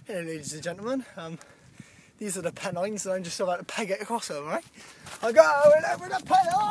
Hello ladies and gentlemen, these are the Pennines and I'm just about to peg it across them, right? I'm going over the Pennines!